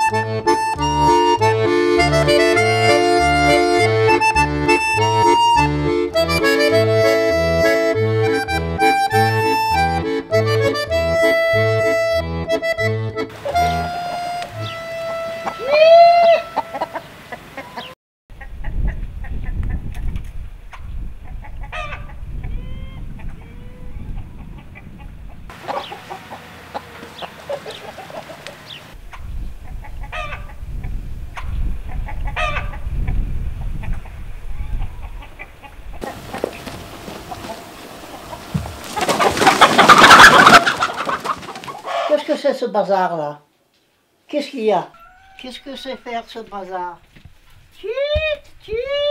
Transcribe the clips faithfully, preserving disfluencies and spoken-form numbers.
Qu'est-ce que c'est ce bazar-là? Qu'est-ce qu'il y a? Qu'est-ce que c'est faire ce bazar? Chut, chut.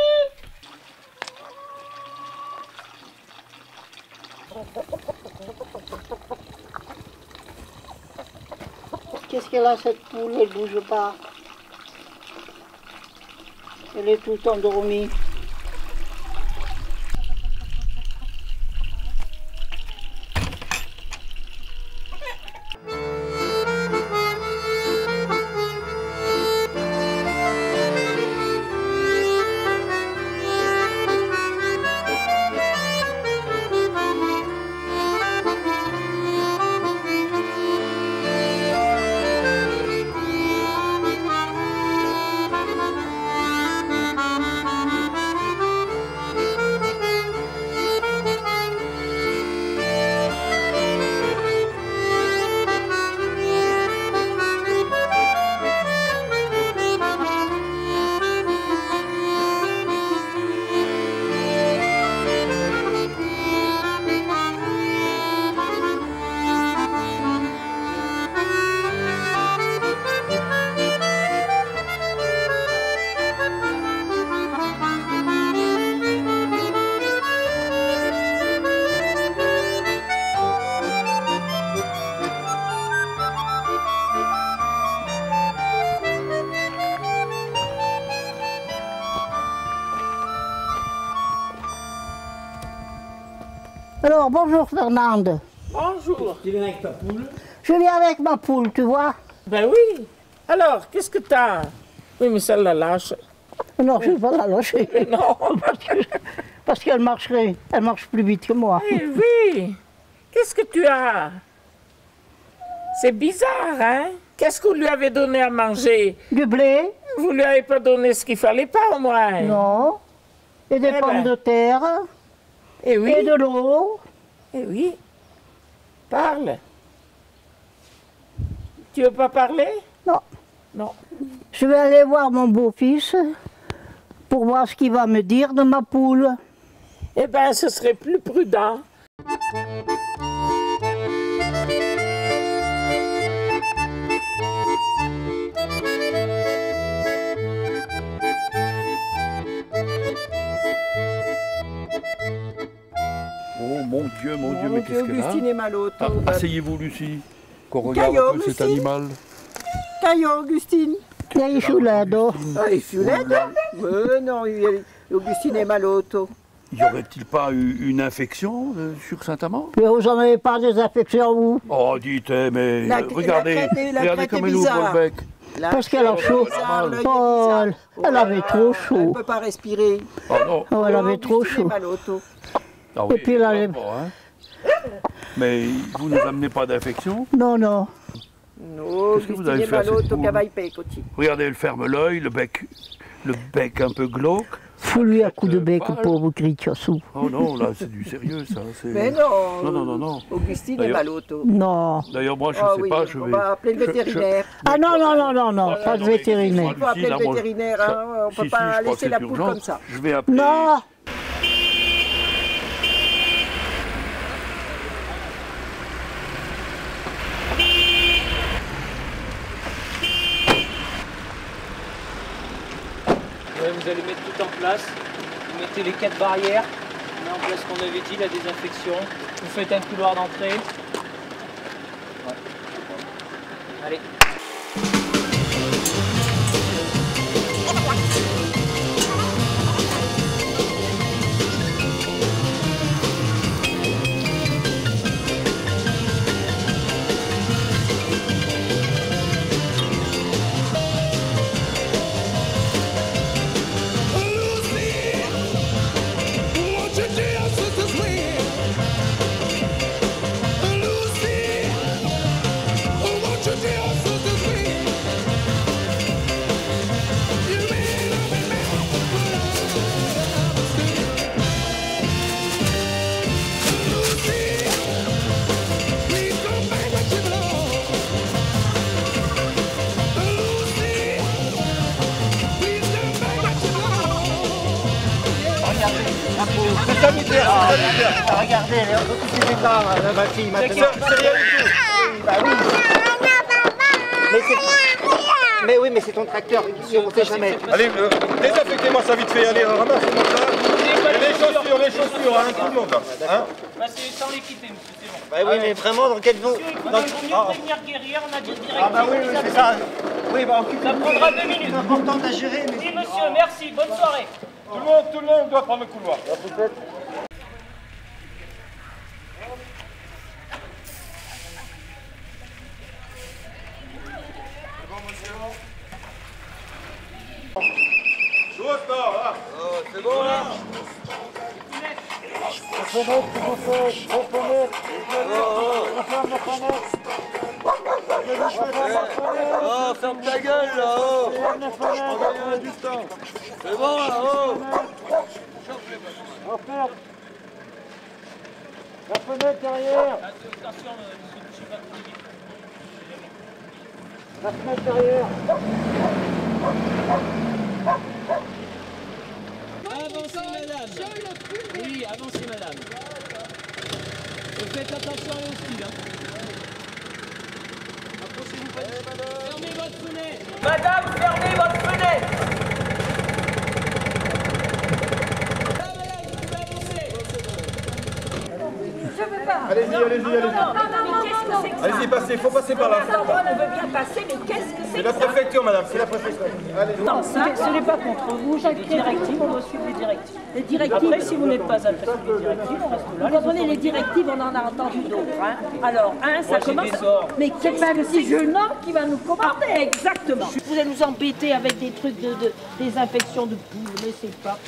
Qu'est-ce qu'elle a cette poule? Elle ne bouge pas. Elle est toute endormie. Alors, bonjour Fernande. Bonjour. Tu viens avec ta poule? Je viens avec ma poule, tu vois. Ben oui. Alors, qu'est-ce que t'as? Oui, mais celle-là lâche. Non, je ne vais pas la lâcher. Non. Parce que- parce qu'elle marcherait, elle marche plus vite que moi. Eh oui. Qu'est-ce que tu as? C'est bizarre, hein? Qu'est-ce que vous lui avez donné à manger? Du blé? Vous lui avez pas donné ce qu'il fallait pas, au moins? Non. Et des Eh pommes ben. de terre. Eh oui. Et de l'eau. Eh oui. Parle. Tu veux pas parler? Non. Non. Je vais aller voir mon beau-fils pour voir ce qu'il va me dire de ma poule. Eh ben, ce serait plus prudent. Oh mon Dieu, mon Dieu, mais qu'est-ce qu'elle a? Augustine et Malotto. Ah, asseyez-vous, Lucie, qu'on regarde Caillot, un peu cet Lucie. animal. Caillot, Augustine. Il y a Isoulado. Ah, il est laide. Mais non, il y a Augustine et Malotto. Y aurait-il pas eu une infection euh, sur Saint-Amand? Mais vous n'en avez pas des infections, vous? Oh, dites, eh, mais La- euh, regardez, la crête est- la regardez crête comme est elle ouvre bizarre. le bec. La Parce qu'elle a crête est chaud. bizarre, l'œil est Oh, bizarre. elle, elle avait trop Elle chaud. ne peut pas respirer. Oh non, Oh, elle avait trop Augustine et chaud. Malotto. ah, oui, Et puis là, pas les- bon, hein. Mais vous ne amenez pas d'infection? Non, non. No, Qu'est-ce que vous Augustine avez e fait à cette Malotto poule? cavai pecoti. Regardez, elle ferme l'œil, le bec, le bec un peu glauque. Fous-lui un coup de Euh, bec, pâle. pauvre Griciossou. Oh non, là, c'est du sérieux, ça. c'est- Mais non. Non, non, non, non. Augustine et D'ailleurs- Malotto. Non. D'ailleurs, moi, je Ah sais oui, pas, je on vais... va appeler le je- je- vétérinaire. Ah non, non, non, non, non, Ah, pas de non, mais vétérinaire. Il faut appeler Lucie, le là, moi, vétérinaire, ça- hein, on ne si, peut si, pas je crois que laisser c'est la poule urgent. comme ça. Je vais appeler... Non. Ouais, vous allez mettre tout en place. Vous mettez les quatre barrières. On met en place ce qu'on avait dit, la désinfection. Vous faites un couloir d'entrée. Ouais. Allez. sanitaire, c'est sanitaire. Ah, regardez, les petits états, là, ma fille, ma C'est c'est rien du tout. Bah oui. Mais c'est... Mais oui, mais c'est ton tracteur, on sait jamais. Allez, euh, désinfectez-moi ça vite fait, allez, ramassez-moi ça. Et les chaussures, les chaussures, hein, tout le monde. Hein. Bah, c'est sans les quitter, monsieur, c'est bon. Bah oui, mais vraiment, dans quel... Monsieur, il Dans... vaut mieux prévenir guérir, on a dit direct. Ah bah oui, oui, c'est ça. Oui, bah occupez-vous. Ça prendra deux minutes. C'est important à gérer, mais... Oui, monsieur, merci, bonne soirée. Tout le monde, tout le monde doit prendre le couloir. C'est bon là. Oh, ferme ta gueule là, oh. On a du temps. C'est bon là, oh. La fenêtre derrière. Attention, monsieur, je sais pas trop vite. La fenêtre derrière. Avancez, madame. Oui, avancez, madame. Et faites attention à vos styles. Hein. Approchez-vous pas. Fermez votre fenêtre. Madame, fermez votre fenêtre. Là, madame, vous pouvez avancer. Allez-y, allez-y, allez-y. Allez-y, passez, il faut passer par là. On veut bien passer, mais qu'est-ce que c'est C'est la préfecture, madame, c'est la préfecture. Allez. Non, ce n'est pas contre vous, j'ai des directives, on doit suivre les directives. Les directives, Après, si vous n'êtes pas intéressé par les directives, on reste là. vous comprenez, les directives, on en a entendu d'autres. Hein. Alors, un, ça Moi, j'ai commence... des ordres. Mais c'est pas le petit jeune homme qui va nous commander. Exactement. Vous allez nous embêter avec des trucs de, de désinfection de poules, mais c'est pas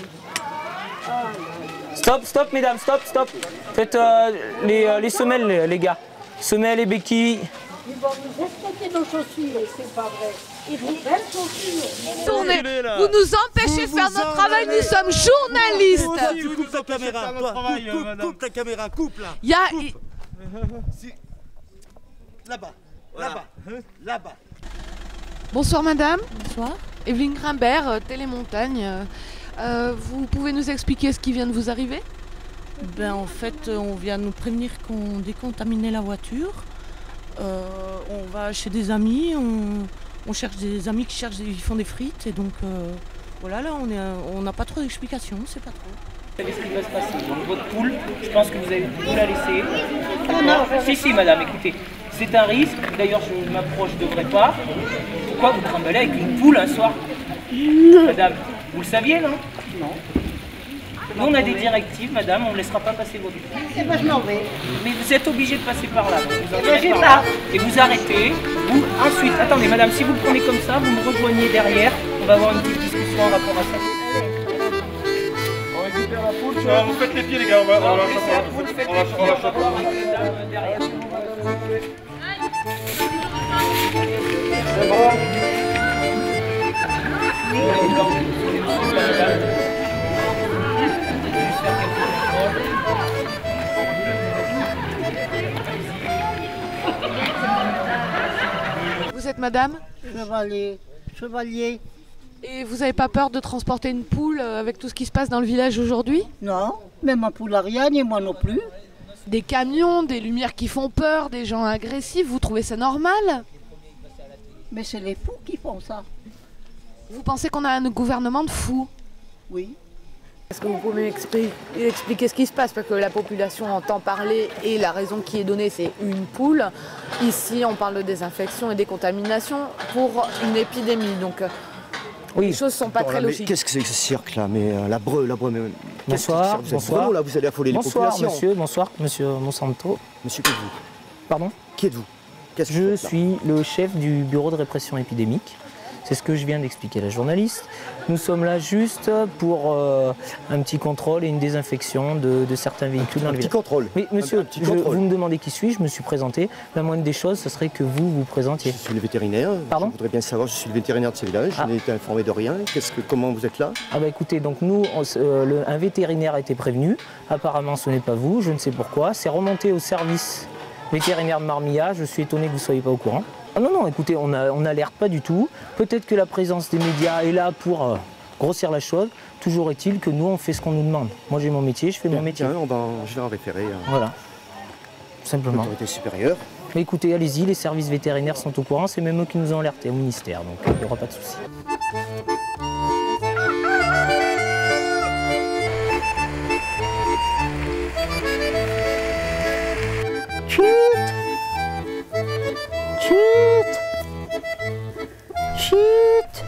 Stop, stop, mesdames, stop, stop. Faites euh, les, euh, les semelles, les, les gars. Semelles et béquilles. Ils vont nous respecter nos chaussures, c'est pas vrai. Ils vont belles chaussures. Tournez. Vous nous empêchez de faire notre travail, nous sommes journalistes. Tu coupes ta caméra, toi. Coupe, coupe, coupe ta caméra, coupe là. Il y a... Si. Là-bas, là-bas, là-bas. Bonsoir madame. Bonsoir. Evelyne Grimbert, euh, Télémontagne. Euh, euh, vous pouvez nous expliquer ce qui vient de vous arriver? Ben en fait, on vient nous prévenir qu'on décontaminait la voiture. Euh, on va chez des amis, on, on cherche des amis qui cherchent, des, ils font des frites et donc euh, voilà là on est, on n'a pas trop d'explications, c'est pas trop. Vous savez ce qui va se passer. Donc votre poule, je pense que vous allez vous la laisser. Oh non. Si si madame, écoutez, c'est un risque. D'ailleurs je m'approche, je ne devrais pas. Pourquoi vous trimballez avec une poule un soir? Madame, vous le saviez non? Non. Nous, on a des directives, madame, on ne laissera pas passer votre poule. Eh ben, je m'en vais. Mais vous êtes obligé de passer par là. Vous Eh ben, j'y par là. Et vous arrêtez. Vous, ensuite, attendez, madame, si vous le prenez comme ça, vous me rejoignez derrière. On va avoir une petite discussion en rapport à ça. On récupère la poule, tu vois. Vous faites les pieds, les gars, on va, on va la choper. Vous le faites On va les on pieds, va on va choper. voir avec la dame derrière. C'est bon. Vous êtes madame? Chevalier, chevalier. Et vous n'avez pas peur de transporter une poule euh, avec tout ce qui se passe dans le village aujourd'hui? Non, même ma poule a rien, ni moi non plus. Des camions, des lumières qui font peur, des gens agressifs, vous trouvez ça normal? Mais c'est les fous qui font ça. Vous pensez qu'on a un gouvernement de fous? Oui. Est-ce que vous pouvez m'expliquer expliquer ce qui se passe? Parce que la population entend parler et la raison qui est donnée, c'est une poule. Ici, on parle de désinfection et décontamination pour une épidémie. Donc, oui. Les choses ne sont pas bon, très là, logiques. Qu'est-ce que c'est que ce cirque-là? Mais euh, la breu, la breu, mais... Bonsoir, vous êtes bonsoir. vraiment là, vous allez affoler bonsoir, les populations. monsieur, bonsoir, monsieur Monsanto. Monsieur, qui êtes-vous? Pardon? Qui êtes-vous? Qu'est-ce que Je vous faites, là? suis le chef du bureau de répression épidémique. C'est ce que je viens d'expliquer à la journaliste. Nous sommes là juste pour euh, un petit contrôle et une désinfection de, de certains véhicules dans Un le petit village. contrôle. Oui, monsieur, Un- un petit je- contrôle. vous me demandez qui suis-je, je me suis présenté. La moindre des choses, ce serait que vous vous présentiez. Je suis le vétérinaire. Pardon? Je voudrais bien savoir, je suis le vétérinaire de ce village. Ah. Je n'ai été informé de rien. Qu'est-ce que, comment vous êtes là? Ah bah écoutez, donc nous, on s- euh, le- un vétérinaire a été prévenu. Apparemment, ce n'est pas vous, je ne sais pourquoi. C'est remonté au service vétérinaire de Marmilla. Je suis étonné que vous ne soyez pas au courant. Ah non, non, écoutez, on n'alerte pas du tout. Peut-être que la présence des médias est là pour, euh, grossir la chose. Toujours est-il que nous, on fait ce qu'on nous demande. Moi, j'ai mon métier, je fais mon métier. Tiens, on va en- je vais en référer à Voilà, tout simplement. l'autorité supérieure. Mais écoutez, allez-y, les services vétérinaires sont au courant, c'est même eux qui nous ont alertés au ministère, donc il n'y aura pas de souci. Chut! Chut! Chut!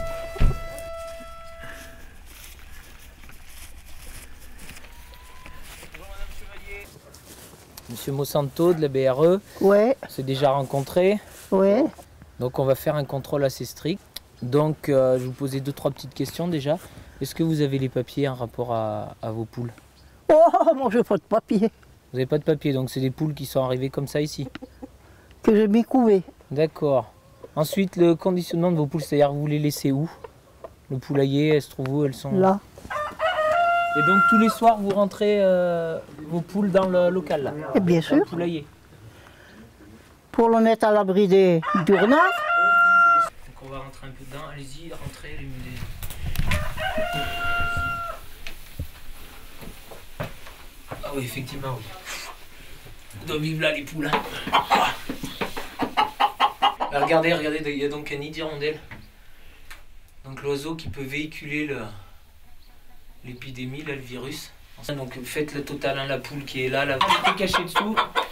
Monsieur Monsanto de la B R E, Ouais, on s'est déjà rencontrés, ouais. donc on va faire un contrôle assez strict. Donc euh, je vais vous poser deux, trois petites questions déjà. Est-ce que vous avez les papiers en rapport à, à vos poules? Oh, moi j'ai pas de papier Vous n'avez pas de papier, donc c'est des poules qui sont arrivées comme ça ici. que j'ai mis couvé. D'accord. Ensuite, le conditionnement de vos poules, c'est-à-dire vous les laissez où? Le poulailler, elles se trouvent où? Elles sont Là. Et donc tous les soirs, vous rentrez euh, vos poules dans le local là? Et bien Dans sûr. le poulailler. Pour le mettre à l'abri des du renard. Donc on va rentrer un peu dedans. Allez-y, rentrez. Les... Ah oui, effectivement, oui. Ils doivent vivre là les poules. Hein. Là, regardez, regardez, il y a donc un nid d'hirondelle. Donc l'oiseau qui peut véhiculer le... l'épidémie, là, le virus. Donc faites le total, hein, la poule qui est là, la poule qui est cachée dessous.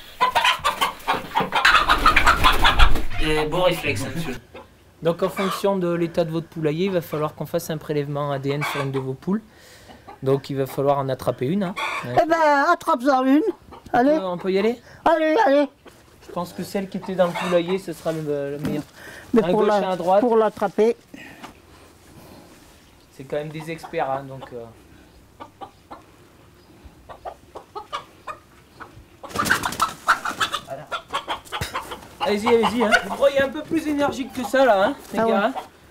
Et bon réflexe, hein, monsieur. Donc en fonction de l'état de votre poulailler, il va falloir qu'on fasse un prélèvement A D N sur une de vos poules. Donc il va falloir en attraper une. Hein. Ouais. Eh ben, attrape-en une. Allez. On peut, on peut y aller? Allez, allez. Je pense que celle qui était dans le poulailler, ce sera le, le meilleur. Mais Un pour gauche la- et un droite. pour l'attraper. C'est quand même des experts, hein, donc... Euh... Voilà. Allez-y, allez-y, hein. Vous croyez un peu plus énergique que ça, là, hein, les Ah gars, ouais. hein.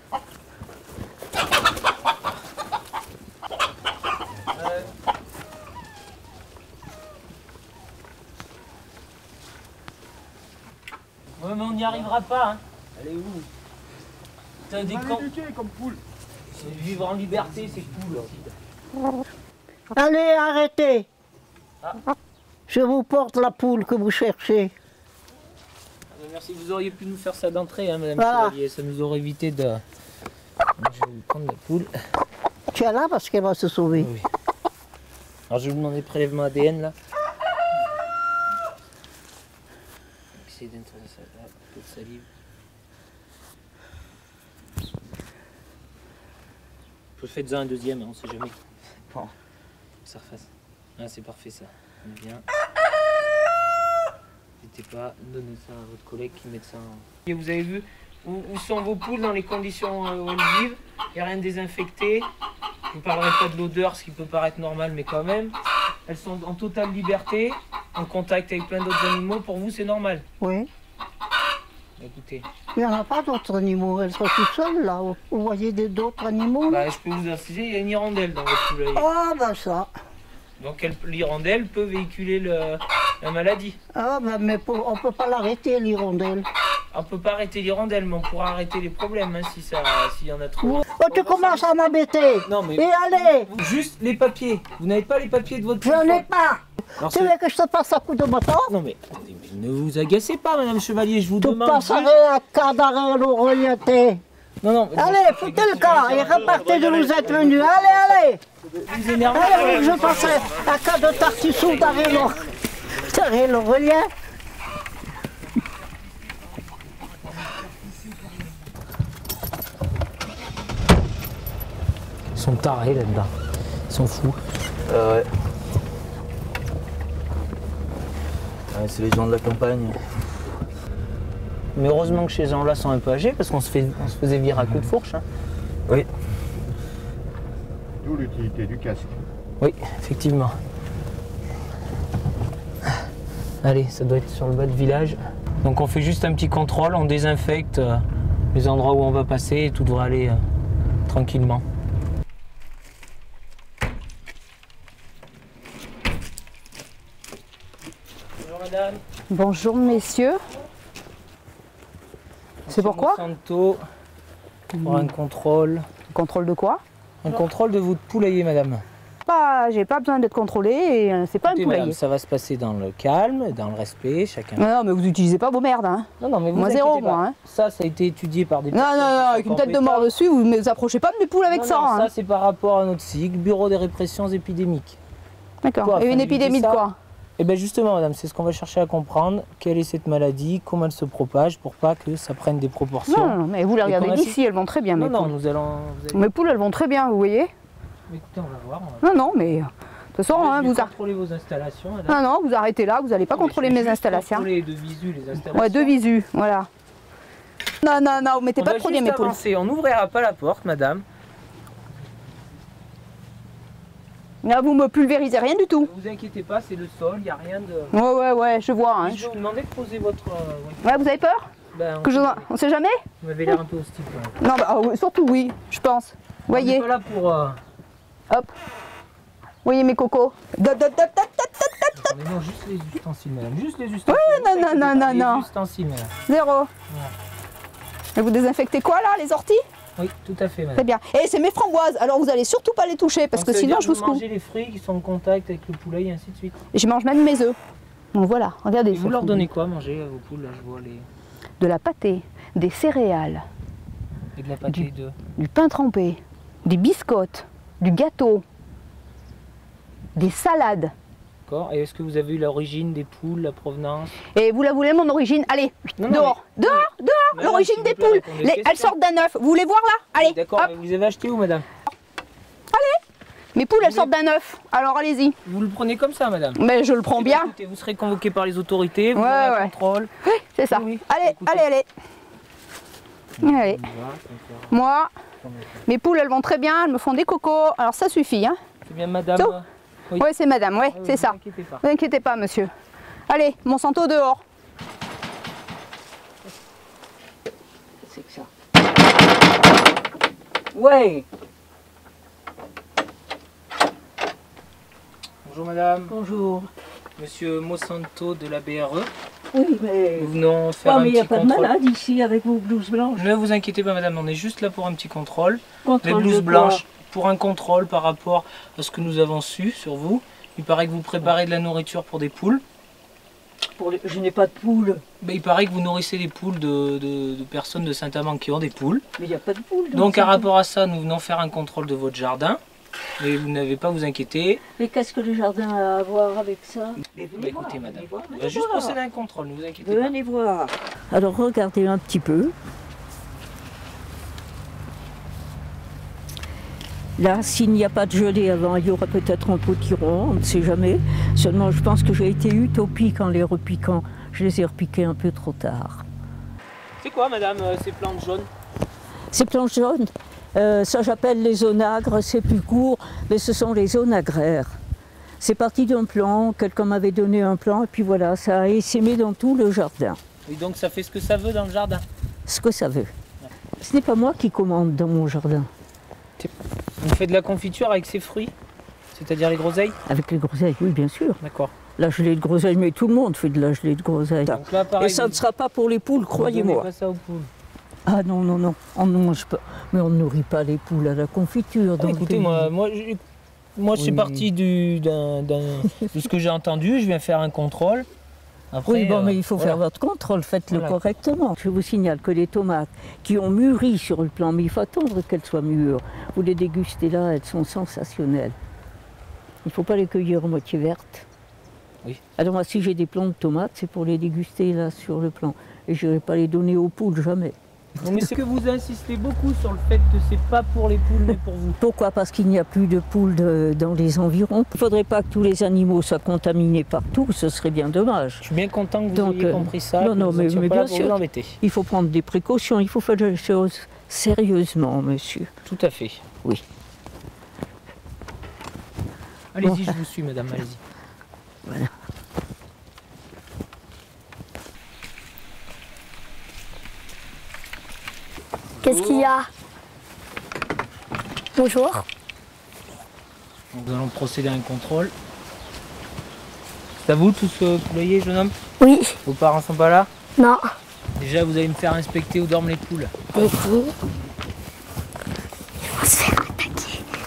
Ouais, mais on n'y arrivera pas, hein. Allez où? T'as des camps. comme poule. C'est vivre en liberté, c'est cool. Allez, arrêtez. Ah. Je vous porte la poule que vous cherchez. Merci, vous auriez pu nous faire ça d'entrée, hein, madame Voilà. Chevalier. Ça nous aurait évité de... Donc, je vais vous prendre la poule. Tiens-la parce qu'elle va se sauver. Oui. Alors, je vais vous demander prélèvement A D N, là. Essayez d'introduire ça, là, un peu de salive. Je fais-en un deuxième, hein, on sait jamais. Bon. Ça refasse. Ah, c'est parfait, ça. On est bien. N'hésitez pas à donner ça à votre collègue qui met ça en... Et vous avez vu où, où sont vos poules dans les conditions euh, où elles vivent. Il n'y a rien de désinfecté. Je ne parlerai pas de l'odeur, ce qui peut paraître normal, mais quand même. Elles sont en totale liberté, en contact avec plein d'autres animaux. Pour vous, c'est normal? Oui. Écoutez. Il n'y en a pas d'autres animaux. Elles sont toutes seules là. Vous voyez des- d'autres animaux là? Bah, je peux vous insister, il y a une hirondelle dans votre poulailler. Ah ben ça. Donc elle- l'hirondelle peut véhiculer le- la maladie. Ah ben mais pour- on ne peut pas l'arrêter l'hirondelle. On peut pas arrêter l'hirondelle, mais on pourra arrêter les problèmes, hein, si ça, s'il y en a trop. Oh, tu commences à m'embêter. Non, mais- Et allez. Juste les papiers. Vous n'avez pas les papiers de votre J'en ai pas. Alors, Tu c'est- veux que je te passe un coup de moto? Non mais, mais ne vous agacez pas, madame Chevalier, je vous Tu demande. passerais juste- à cas d'arrêt l'orienté. Non, non. mais- Allez, foutez le camp et repartez de où vous êtes venus. Allez, allez. Vous énervez. Allez, je passerai à cas de Tartissou d'arrêt l'or- d'arrêt l'Aurélien. Ils sont tarés là-dedans. Ils sont fous. Ah ouais. Ouais, c'est les gens de la campagne. Mais heureusement que ces gens-là sont un peu âgés parce qu'on se, fait, on se faisait virer à coups de fourche. Hein. Oui. D'où l'utilité du casque. Oui, effectivement. Allez, ça doit être sur le bas de village. Donc on fait juste un petit contrôle, on désinfecte euh, les endroits où on va passer et tout devrait aller euh, tranquillement. Bonjour madame. Bonjour messieurs. C'est pourquoi? Monsanto pour un contrôle. Contrôle de quoi? Un contrôle de votre poulailler, madame. Pas, j'ai pas besoin d'être contrôlée et euh, c'est pas Écoutez, un poulailler. madame, ça va se passer dans le calme, dans le respect, chacun. Non, non, mais vous utilisez pas vos merdes, hein. Non, non, mais vous Moi zéro, inquiétez pas. moi. Hein. Ça, ça a été étudié par des Non, non, non, avec une tête de mort dessus, vous ne vous approchez pas de mes poules avec non, ça. Non, hein. ça, c'est par rapport à notre cycle, Bureau des répressions épidémiques. D'accord. Et une épidémie de quoi? Eh bien justement, madame, c'est ce qu'on va chercher à comprendre. Quelle est cette maladie, comment elle se propage, pour pas que ça prenne des proportions. Non, non, mais vous les regardez d'ici, elles vont très bien, non, mes non, poules. nous allons... Vous allez... Mes poules, elles vont très bien, vous voyez. Mais écoutez, on va voir. On va... Non, non, mais... De toute façon, hein, vous... contrôler vos installations, madame. Non, non, vous arrêtez là, vous n'allez pas non, contrôler mes installations. Contrôler de visu les installations. Ouais, de visu, voilà. Non, non, non, vous mettez on pas va de produit à mes poules. Avancer. On n'ouvrira pas la porte, madame. Là, vous me pulvérisez rien du tout. Ne vous inquiétez pas, c'est le sol, il n'y a rien de... Ouais, ouais, ouais, je vois. Hein. Je vais vous demander de poser votre... Euh, ouais, vous avez peur ben, on, que je... on sait jamais. Vous m'avez l'air un peu hostile. Non, bah, oh, surtout oui, je pense. On Voyez. n'est pas là pour... Euh... Hop. Voyez mes cocos. Dot, dot, dot, dot, dot, dot. Non, juste les ustensiles, madame. Juste les ustensiles. Ouais, non, non, non, non, non. Les ustensiles, madame. Zéro. Ouais. Et vous désinfectez quoi là, les orties? Oui, tout à fait, madame. Très bien. Et c'est mes framboises, alors vous allez surtout pas les toucher parce Donc, que sinon je vous secoue. Vous mangez les fruits qui sont en contact avec le poulailler et ainsi de suite. Et je mange même mes œufs. Donc voilà, regardez. Et vous leur donnez quoi à manger à vos poules? Là, je vois les... De la pâtée, des céréales. Et de la pâtée du, de... du pain trempé, des biscottes, du gâteau, des salades. D'accord. Et est-ce que vous avez eu l'origine des poules, la provenance? Et vous la voulez mon origine? Allez, non, dehors, mais... dehors, dehors, l'origine des poules. Les... Elles sortent d'un œuf. Vous voulez voir là? Allez, d'accord, mais vous avez acheté où, madame? Allez. Mes poules, elles sortent d'un œuf. Alors allez-y. Vous le prenez comme ça, madame? Mais je le prends bien. Écoutez, vous serez convoqué par les autorités, vous ouais, aurez un ouais. contrôle. Oui, c'est ça. Oui, allez, écoutez. allez, allez. Allez. Moi, mes poules, elles vont très bien, elles me font des cocos. Alors ça suffit, hein. C'est bien, madame? Tout. Oui, ouais, c'est madame, ouais, ah, c'est ça. Ne vous, vous inquiétez pas, monsieur. Allez, Monsanto dehors. C'est que ça. Ouais. Bonjour, madame. Bonjour. Monsieur Monsanto de la B R E. Oui, mais... Nous venons faire oh, un mais il n'y a petit pas contrôle. de malade ici avec vos blouses blanches. Ne vous inquiétez pas, madame, on est juste là pour un petit contrôle. Contrôle Les blouses de blanches, pour un contrôle par rapport à ce que nous avons su sur vous. Il paraît que vous préparez de la nourriture pour des poules. Pour les... Je n'ai pas de poules. Mais il paraît que vous nourrissez des poules de, de, de personnes de Saint-Amand qui ont des poules. Mais il n'y a pas de poules. Donc à rapport à ça, nous venons faire un contrôle de votre jardin. Mais vous n'avez pas à vous inquiéter. Mais qu'est-ce que le jardin a à voir avec ça? Mais bah, écoutez, madame, voir, on va juste procéder à un contrôle, ne vous inquiétez venez pas. Venez voir. Alors regardez un petit peu. Là, s'il n'y a pas de gelée avant, il y aura peut-être un potiron, on ne sait jamais. Seulement, je pense que j'ai été utopique en les repiquant. Je les ai repiqués un peu trop tard. C'est quoi, madame, euh, ces plantes jaunes? Ces plantes jaunes, euh, ça j'appelle les onagres, c'est plus court, mais ce sont les onagraires. C'est parti d'un plan, quelqu'un m'avait donné un plan, et puis voilà, ça a essaimé dans tout le jardin. Et donc ça fait ce que ça veut dans le jardin? Ce que ça veut. Ce n'est pas moi qui commande dans mon jardin. On fait de la confiture avec ces fruits? C'est-à-dire les groseilles? Avec les groseilles, oui, bien sûr. D'accord. La gelée de groseille, mais tout le monde fait de la gelée de groseille. Donc là, pareil, et ça vous... ne sera pas pour les poules, croyez-moi. pas ça aux poules. Ah non, non, non, on ne mange pas. Mais on ne nourrit pas les poules à la confiture. Ah, écoutez, moi, moi, je, moi oui. je suis parti du, d'un, d'un, de ce que j'ai entendu, je viens faire un contrôle. Après, oui, bon, euh, mais il faut voilà. faire votre contrôle, faites-le voilà. correctement. Je vous signale que les tomates qui ont mûri sur le plan, mais il faut attendre qu'elles soient mûres. Vous les dégustez là, elles sont sensationnelles. Il ne faut pas les cueillir à moitié vertes. Oui. Alors moi, si j'ai des plants de tomates, c'est pour les déguster là sur le plan. Et je ne vais pas les donner aux poules, jamais. Non, mais c'est que vous insistez beaucoup sur le fait que c'est pas pour les poules, mais pour vous. Pourquoi? Parce qu'il n'y a plus de poules de, dans les environs. Il ne faudrait pas que tous les animaux soient contaminés partout, ce serait bien dommage. Je suis bien content que vous Donc, ayez compris ça. Non, non, mais, mais bien sûr, vous il faut prendre des précautions, il faut faire les choses sérieusement, monsieur. Tout à fait. Oui. Allez-y, Bon. je vous suis, madame, allez-y. Voilà. Qu'est-ce qu'il y a? Bonjour. Nous allons procéder à un contrôle. C'est à vous tout ce poulailler, jeune homme? Oui. Vos parents sont pas là? Non. Déjà, vous allez me faire inspecter où dorment les poules. Des poules. Ils vont se faire attaquer.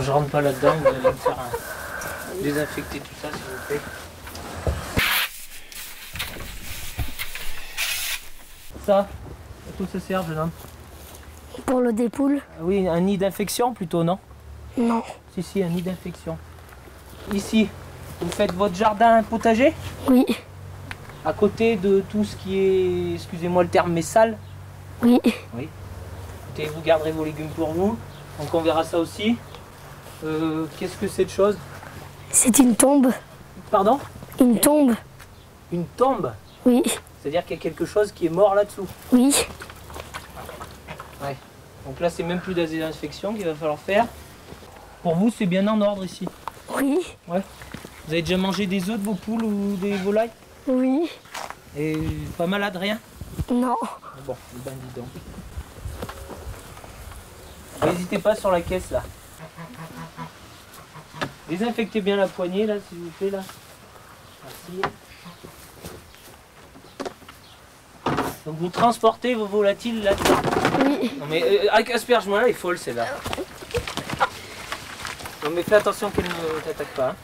je rentre pas là-dedans, vous allez me faire un... désinfecter tout ça s'il vous plaît. Ça, à quoi ça sert, jeune homme? Pour le des poules? Oui, un nid d'infection plutôt, non? Non. Si, si, un nid d'infection. Ici, vous faites votre jardin potager? Oui. À côté de tout ce qui est, excusez-moi le terme, mais sale? Oui. Oui. Écoutez, vous garderez vos légumes pour vous, donc on verra ça aussi. Euh, Qu'est-ce que c'est de chose? C'est une tombe. Pardon? Une tombe. Une tombe? Oui. C'est-à-dire qu'il y a quelque chose qui est mort là-dessous? Oui. Ouais. Donc là, c'est même plus de la désinfection qu'il va falloir faire. Pour vous, c'est bien en ordre ici? Oui. Ouais. Vous avez déjà mangé des œufs de vos poules ou des volailles? Oui. Et pas malade, rien? Non. Bon, ben dis donc. N'hésitez pas sur la caisse là. Désinfectez bien la poignée là, s'il vous plaît là. Merci. Donc vous transportez vos volatiles là-dedans. Oui. Non mais euh, avec asperge-moi là, elle est folle celle-là. Non mais fais attention qu'elle ne t'attaque pas. Hein.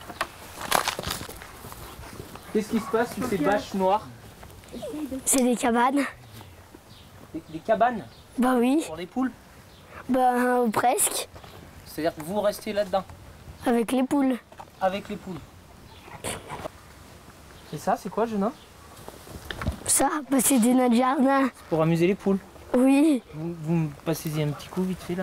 Qu'est-ce qui se passe sur ces bâches noires? C'est des cabanes. Des, des cabanes? Bah oui. Pour les poules? Bah euh, presque. C'est-à-dire que vous restez là-dedans? Avec les poules. Avec les poules. Et ça, c'est quoi, jeune homme? Ça, bah c'est des notre jardin. Pour amuser les poules? Oui. Vous, vous me passez-y un petit coup vite fait là?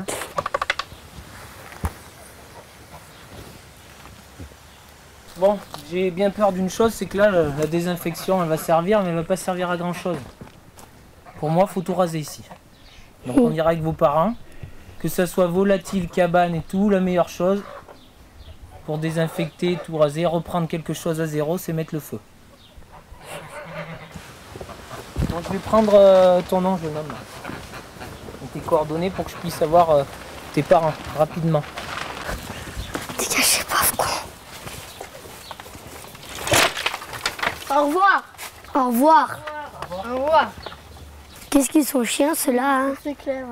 Bon, j'ai bien peur d'une chose, c'est que là, la désinfection, elle va servir, mais elle va pas servir à grand chose. Pour moi, il faut tout raser ici. Donc on ira avec vos parents, que ça soit volatile, cabane et tout, la meilleure chose pour désinfecter, tout raser, reprendre quelque chose à zéro, c'est mettre le feu. Donc je vais prendre euh, ton nom, jeune homme, et tes coordonnées pour que je puisse avoir euh, tes parents rapidement. Dégagez pas, con. Au revoir. Au revoir. Au revoir. Qu'est-ce qu'ils sont chiens, ceux-là, hein? C'est clair.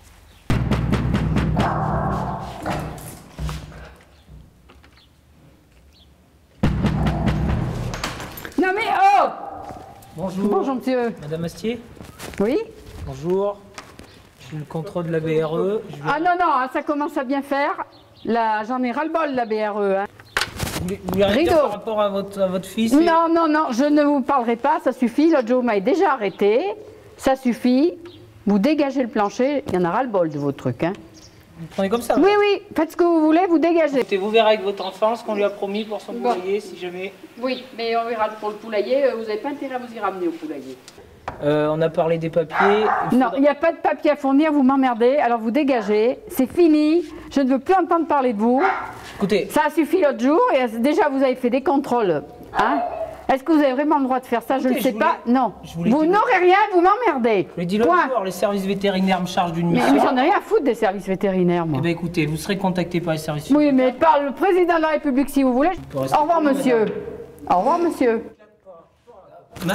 Non mais oh! Bonjour. Bonjour monsieur. Madame Astier? Oui? Bonjour. Je suis le contrôle de la B R E. Je vais... Ah non, non, ça commence à bien faire. Là, j'en ai ras-le-bol, la B R E. Hein. Vous voulez rien dire par rapport à votre, à votre fils? Et... Non, non, non, je ne vous parlerai pas, ça suffit. L'autre jour, vous m'avez déjà arrêté. Ça suffit. Vous dégagez le plancher, il y en a ras-le-bol de votre truc. Hein. Vous prenez comme ça? Oui, oui, faites ce que vous voulez, vous dégagez. Écoutez, vous verrez avec votre enfant ce qu'on lui a promis pour son bon. poulailler, si jamais... Oui, mais on verra pour le poulailler, vous n'avez pas intérêt à vous y ramener au poulailler. Euh, on a parlé des papiers. Il non, faudra... il n'y a pas de papier à fournir, vous m'emmerdez, alors vous dégagez, c'est fini, je ne veux plus entendre parler de vous. Écoutez... Ça a suffi l'autre jour, et déjà vous avez fait des contrôles, hein. Est-ce que vous avez vraiment le droit de faire ça? Je ne sais pas. Non. Vous n'aurez rien, vous m'emmerdez. Je l'ai dit l'autre jour, les services vétérinaires me chargent d'une mission. Mais j'en ai rien à foutre des services vétérinaires, moi. Eh bien écoutez, vous serez contacté par les services Oui, mais par le président de la République si vous voulez. Au revoir, monsieur. Au revoir, monsieur. Ma...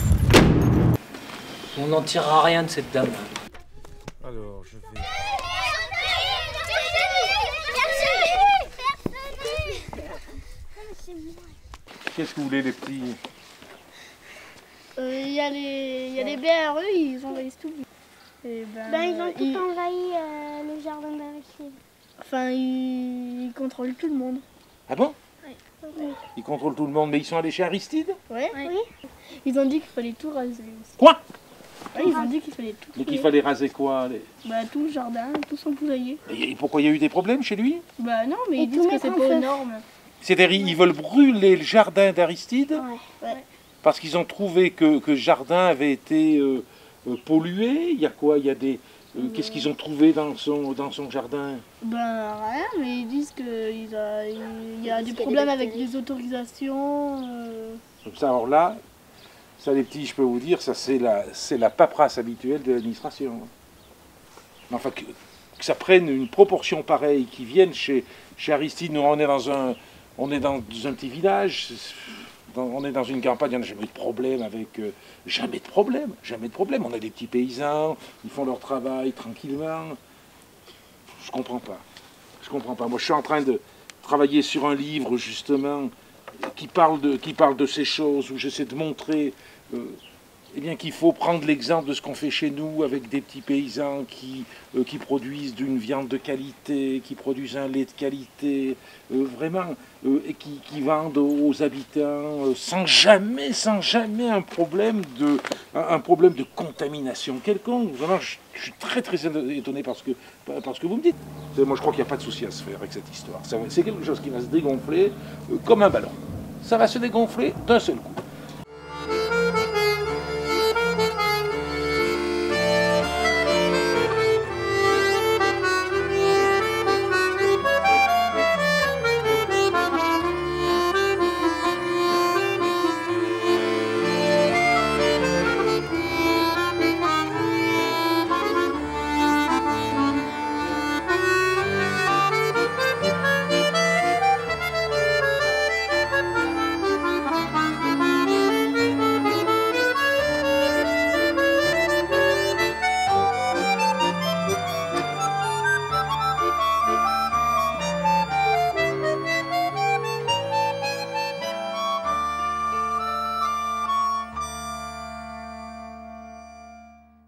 On n'en tirera rien de cette dame. Alors, je vais... Qu'est-ce que vous voulez, les petits? Il euh, y a les, y a les B R E, ils envahissent tout. Et ben, Ben, ils ont tout ils... envahi euh, le jardin d'Aristide. Enfin, ils... ils contrôlent tout le monde. Ah bon? Oui. Ils contrôlent tout le monde, mais ils sont allés chez Aristide? Ouais. Oui. Ils ont dit qu'il fallait tout raser aussi. Quoi? Ouais, ils ont dit qu'il fallait tout. Mais qu'il fallait raser quoi? les... Bah tout le jardin, tout son poulailler. Et pourquoi il y a eu des problèmes chez lui? Bah non, mais Et ils disent que c'est pas aux normes. C'est-à-dire ils veulent brûler le jardin d'Aristide? Ouais. Ouais. Parce qu'ils ont trouvé que, que le jardin avait été euh, euh, pollué. Il y a quoi? Il y a des... Euh, euh... Qu'est-ce qu'ils ont trouvé dans son, dans son jardin? Ben rien, mais ils disent qu'il y a, il y a des problèmes avec les autorisations. Euh... Comme ça, alors là, ça les petits, je peux vous dire, ça c'est la, c'est la paperasse habituelle de l'administration. Enfin, que, que ça prenne une proportion pareille, qui viennent chez, chez Aristide. Nous, on est dans un, on est dans un petit village. On est dans une campagne, il n'y a jamais eu de problème avec... Euh, jamais de problème, jamais de problème. On a des petits paysans, ils font leur travail tranquillement. Je comprends pas. Je comprends pas. Moi, je suis en train de travailler sur un livre, justement, qui parle de, qui parle de ces choses, où j'essaie de montrer euh, eh bien, qu'il faut prendre l'exemple de ce qu'on fait chez nous avec des petits paysans qui, euh, qui produisent d'une viande de qualité, qui produisent un lait de qualité, euh, vraiment, euh, et qui, qui vendent aux habitants euh, sans jamais, sans jamais un problème de, un, un problème de contamination quelconque. Vraiment, je, je suis très très étonné par ce que, par ce que vous me dites. Moi, je crois qu'il n'y a pas de souci à se faire avec cette histoire. C'est quelque chose qui va se dégonfler euh, comme un ballon. Ça va se dégonfler d'un seul coup.